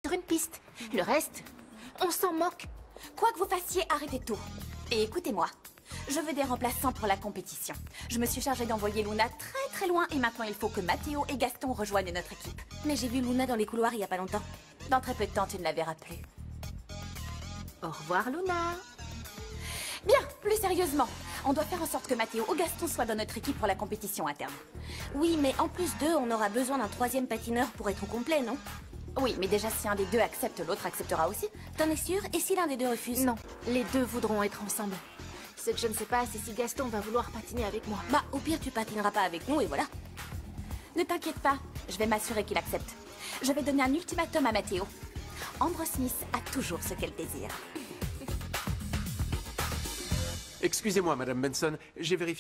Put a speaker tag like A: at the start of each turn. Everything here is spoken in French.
A: sur une piste. Le reste, on s'en moque.
B: Quoi que vous fassiez, arrêtez tout. Et écoutez-moi. Je veux des remplaçants pour la compétition. Je me suis chargée d'envoyer Luna très très loin et maintenant il faut que Mathéo et Gaston rejoignent notre équipe.
A: Mais j'ai vu Luna dans les couloirs il y a pas longtemps.
B: Dans très peu de temps, tu ne la verras plus.
A: Au revoir, Luna.
B: Bien, plus sérieusement, on doit faire en sorte que Mathéo ou Gaston soient dans notre équipe pour la compétition interne.
A: Oui, mais en plus d'eux, on aura besoin d'un troisième patineur pour être au complet, non?
B: Oui, mais déjà si un des deux accepte, l'autre acceptera aussi.
A: T'en es sûr? Et si l'un des deux refuse?
C: Non, les deux voudront être ensemble. Ce que je ne sais pas, c'est si Gaston va vouloir patiner avec moi.
A: Bah, au pire, tu patineras pas avec nous et voilà.
B: Ne t'inquiète pas, je vais m'assurer qu'il accepte. Je vais donner un ultimatum à Mathéo. Ambre Smith a toujours ce qu'elle désire.
D: Excusez-moi, Madame Benson, j'ai vérifié.